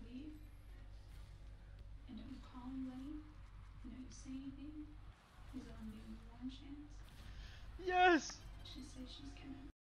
leave and don't call me late and don't say anything, he's only giving me one chance. Yes!